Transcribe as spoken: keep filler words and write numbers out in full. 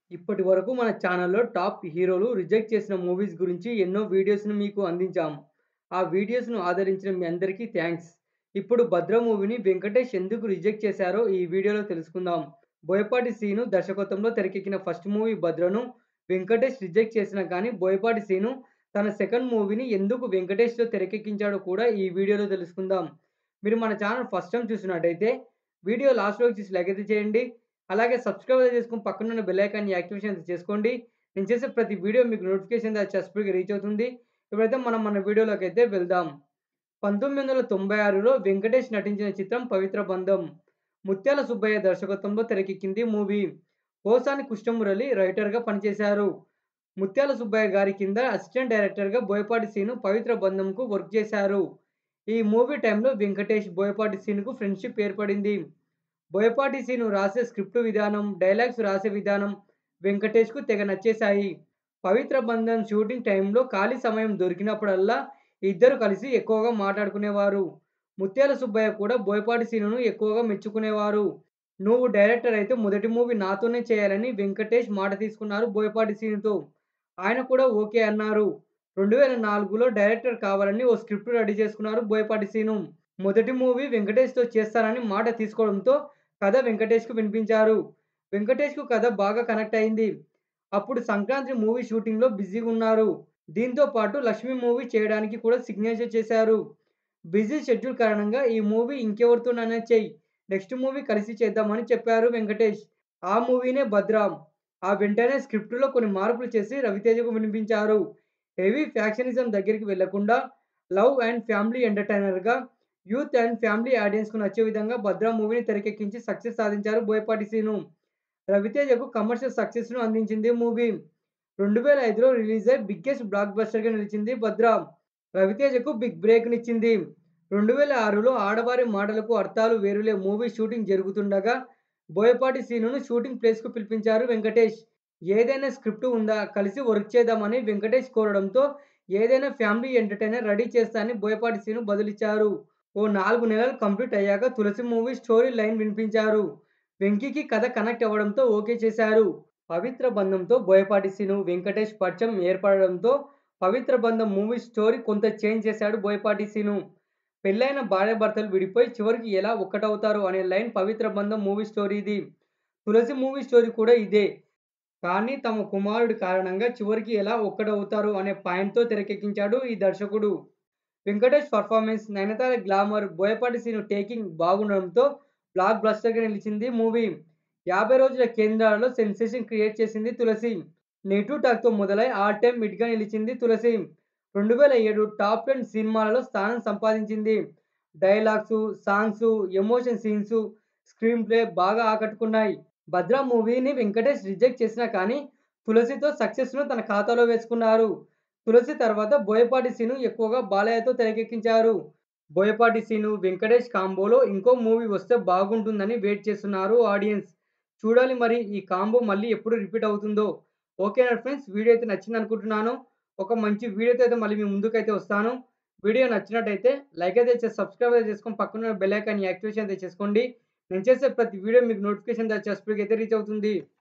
ఇప్పటి వరకు మన ఛానల్‌లో టాప్ హీరోలు రిజెక్ట్ చేసిన మూవీస్ గురించి ఎన్నో వీడియోస్‌ని మీకు అందించాం. ఆ వీడియోస్‌ను ఆదరించిన మీ అందరికీ థాంక్స్. ఇప్పుడు 'భద్ర' మూవీని వెంకటేష్ ఎందుకు రిజెక్ట్ చేశారో ఈ వీడియోలో తెలుసుకుందాం. బోయపాటి సీను దర్శకత్వంలో తెరకెక్కిన ఫస్ట్ మూవీ 'భద్ర'ను వెంకటేష్ రిజెక్ట్ చేసినా కానీ బోయపాటి సీను తన సెకండ్ మూవీని ఎందుకు వెంకటేష్‌తో తెరకెక్కించాడో కూడా ఈ వీడియోలో తెలుసుకుందాం. మీరు మన ఛానల్ ఫస్ట్ టైమ్ చూస్తున్నట్టయితే వీడియో లాస్ట్ వరకు చూసి లైక్ అయితే చేయండి. అలాగే సబ్స్క్రైబ్ అయితే చేసుకొని పక్కనున్న బెల్ ఐకాన్‌ని యాక్టివేషన్ అయితే చేసుకోండి. నేను చేసే ప్రతి వీడియో మీకు నోటిఫికేషన్ ద్వారా స్పీడ్‌గా రీచ్ అవుతుంది. ఇప్పుడైతే మనం మన వీడియోలోకైతే వెళ్దాం. పంతొమ్మిది వందల తొంభై ఆరులో వెంకటేష్ నటించిన చిత్రం 'పవిత్ర బంధం'. ముత్యాల సుబ్బయ్య దర్శకత్వంలో తెరకెక్కింది మూవీ. పోసాని కృష్ణమురళి రైటర్‌గా పనిచేశారు. ముత్యాల సుబ్బయ్య గారి కింద అసిస్టెంట్ డైరెక్టర్‌గా బోయపాటి సీను 'పవిత్ర బంధం'కు వర్క్ చేశారు. ఈ మూవీ టైంలో వెంకటేష్, బోయపాటి సీనుకు ఫ్రెండ్‌షిప్ ఏర్పడింది. బోయపాటి సీను రాసే స్క్రిప్ట్ విధానం, డైలాగ్స్ రాసే విధానం వెంకటేష్‌కు తెగ నచ్చేశాయి. 'పవిత్ర బంధం' షూటింగ్ టైంలో ఖాళీ సమయం దొరికినప్పుడల్లా ఇద్దరు కలిసి ఎక్కువగా మాట్లాడుకునేవారు. ముత్యాల సుబ్బయ్య కూడా బోయపాటి సీనును ఎక్కువగా మెచ్చుకునేవారు. "నువ్వు డైరెక్టర్ అయితే మొదటి మూవీ నాతోనే చేయాలని వెంకటేష్ మాట తీసుకున్నారు బోయపాటి సీనుతో. ఆయన కూడా ఓకే అన్నారు. రెండు వేల నాలుగులో డైరెక్టర్ కావాలని ఓ స్క్రిప్ట్ రెడీ చేసుకున్నారు బోయపాటి సీను. మొదటి మూవీ వెంకటేష్‌తో చేస్తానని మాట తీసుకోవడంతో కథ వెంకటేష్‌కు వినిపించారు. వెంకటేష్‌కు కథ బాగా కనెక్ట్ అయింది. అప్పుడు సంక్రాంతి మూవీ షూటింగ్‌లో బిజీగున్నారు. దీంతో పాటు 'లక్ష్మి' మూవీ చేయడానికి కూడా సిగ్నేచర్ చేశారు. బిజీ షెడ్యూల్ కారణంగా ఈ మూవీ ఇంకెవరితోనైనా చెయ్. నెక్స్ట్ మూవీ కలిసి చేద్దామని చెప్పారు వెంకటేష్. ఆ మూవీనే 'భద్ర'. ఆ వెంటనే స్క్రిప్ట్‌లో కొన్ని మార్పులు చేసి రవితేజకు వినిపించారు. హెవీ ఫ్యాక్షనిజం దగ్గరికి వెళ్లకుండా లవ్ అండ్ ఫ్యామిలీ ఎంటర్‌టైనర్‌గా యూత్ అండ్ ఫ్యామిలీ ఆడియన్స్‌కు నచ్చే విధంగా 'భద్ర' మూవీని తెరకెక్కించి సక్సెస్ సాధించారు బోయపాటి సీను. రవితేజకు కమర్షియల్ సక్సెస్‌ను అందించింది మూవీ. రెండు వేల ఐదులో రిలీజ్ అయి బిగ్గెస్ట్ బ్లాక్ బస్టర్‌గా నిలిచింది 'భద్ర'. రవితేజకు బిగ్ బ్రేక్‌నిచ్చింది. రెండు వేల ఆరులో 'ఆడవారి మాటలకు అర్థాలు వేరులే' మూవీ షూటింగ్ జరుగుతుండగా బోయపాటి సీనును షూటింగ్ ప్లేస్‌కు పిలిపించారు వెంకటేష్. ఏదైనా స్క్రిప్ట్ ఉందా? కలిసి వర్క్ చేద్దామని వెంకటేష్ కోరడంతో ఏదైనా ఫ్యామిలీ ఎంటర్‌టైనర్ రెడీ చేస్తా అని బోయపాటి సీను బదులిచ్చారు. ఓ నాలుగు నెలలు కంప్లీట్ అయ్యాక 'తులసి' మూవీ స్టోరీ లైన్ వినిపించారు. వెంకీకి కథ కనెక్ట్ అవ్వడంతో ఓకే చేశారు. 'పవిత్ర బంధం'తో బోయపాటి సీను, వెంకటేష్ పరిచయం ఏర్పడడంతో 'పవిత్ర బంధం' మూవీ స్టోరీ కొంత చేంజ్ చేశాడు బోయపాటి సీను. పెళ్లైన భార్యాభర్తలు విడిపోయి చివరికి ఎలా ఒక్కటవుతారు అనే లైన్ 'పవిత్ర బంధం' మూవీ స్టోరీది. 'తులసి' మూవీ స్టోరీ కూడా ఇదే. కానీ తమ కుమారుడి కారణంగా చివరికి ఎలా ఒక్కటవుతారు అనే పాయింట్‌తో తెరకెక్కించాడు ఈ దర్శకుడు. Venkatesh performance, Nayanthara glamour, Boyapati Seenu taking బాగుండడంతో బ్లాక్ బస్టర్‌గా నిలిచింది మూవీ. యాభై రోజుల కేంద్రాలలో సెన్సేషన్ క్రియేట్ చేసింది 'తులసి'. నెగెటివ్ టాక్‌తో మొదలై ఆల్ టైమ్ హిట్‌గా నిలిచింది 'తులసి'. రెండు వేల ఏడు టాప్ టెన్ సినిమాలలో స్థానం సంపాదించింది. Dialogues, songs, emotion scenes, screenplay బాగా ఆకట్టుకున్నాయి. 'భద్ర' మూవీని వెంకటేష్ రిజెక్ట్ చేసినా కానీ 'తులసి'తో సక్సెస్‌ను తన ఖాతాలో వేసుకున్నారు. 'తులసి' తర్వాత బోయపాటి సీను ఎక్కువగా బాలయ్యతో తెరకెక్కించారు. బోయపాటి సీను, వెంకటేష్ కాంబోలో ఇంకో మూవీ వస్తే బాగుంటుందని వెయిట్ చేస్తున్నారు ఆడియన్స్. చూడాలి మరి ఈ కాంబో మళ్ళీ ఎప్పుడు రిపీట్ అవుతుందో. ఓకేనా ఫ్రెండ్స్, వీడియో అయితే నచ్చిందనుకుంటున్నాను. ఒక మంచి వీడియోతో అయితే మళ్ళీ మీ ముందుకైతే వస్తాను. వీడియో నచ్చినట్టయితే లైక్ అయితే చేసి సబ్స్క్రైబ్ అయితే చేసుకొని పక్కనున్న బెల్ ఐకాన్ యాక్టివేషన్ అయితే చేసుకోండి. నేను చేసే ప్రతి వీడియో మీకు నోటిఫికేషన్ ద్వారా స్పీడ్‌గా అయితే రీచ్ అవుతుంది.